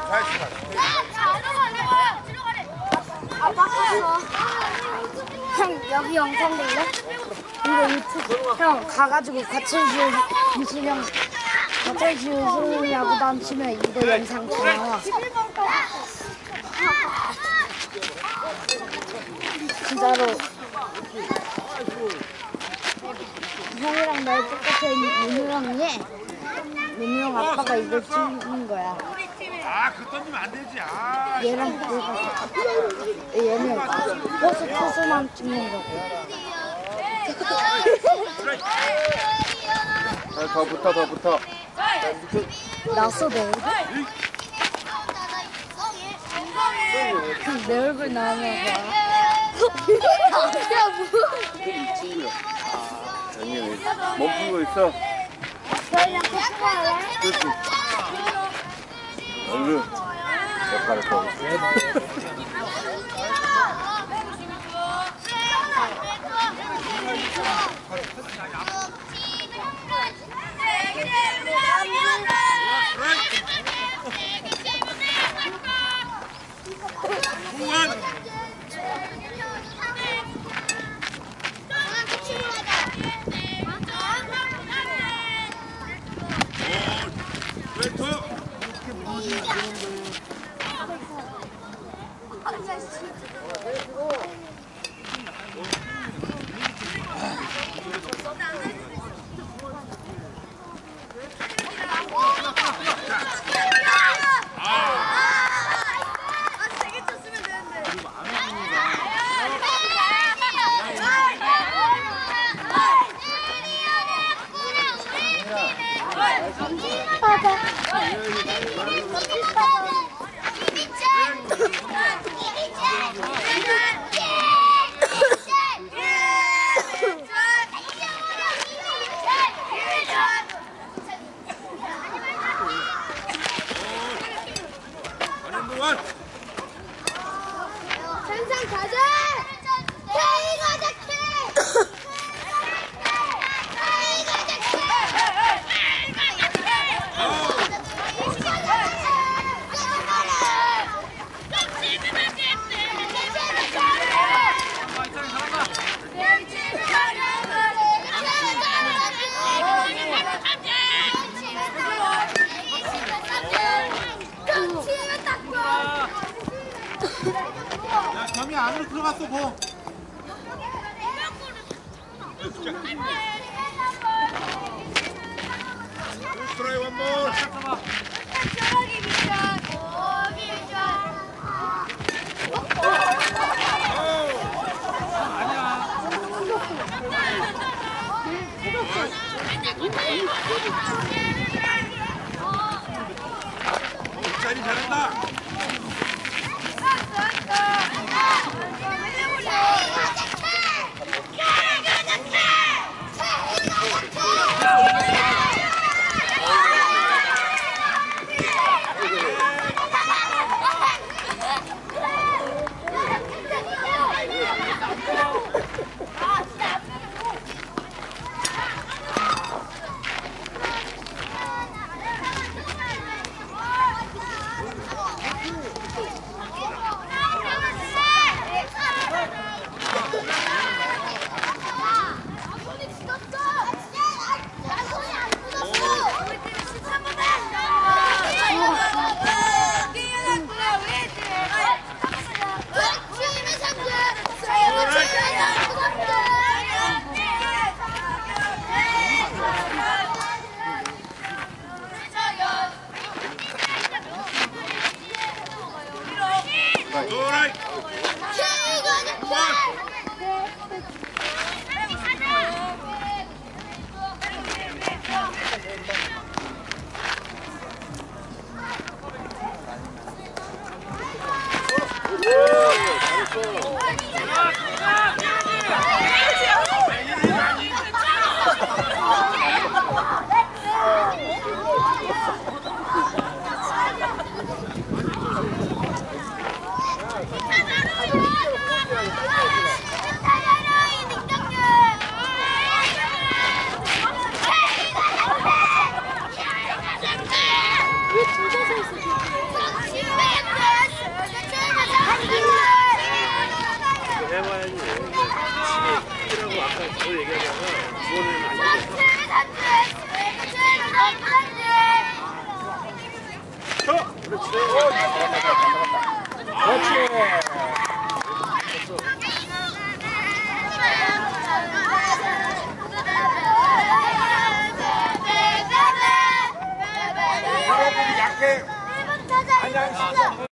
형 여기 영상 볼래? 이거 유튜브 형 가가지고 과천시우 이신영 과천시우 소영이하고 남치면 이거 영상 다 나와. 진짜로 형이랑 나랑 똑같은 민우 형 아빠가 이걸 찍는 거야. 아, 그 던지면 안 되지. 얘랑 얘는 버스 투수만 찍는 거고. 더 붙어. 나서 내 얼굴? 내 얼굴 나오면 봐. 친구야. 아니, 멈춘 거 있어? 저희랑 같이 가래? 그렇지. 얼른 역할을 더. 점이 안으로 들어갔어, 공. 스트라이 원볼. 자리 잘한다. 왜 둘 다 서 있어? 그렇지. 그렇지. 약해. 안양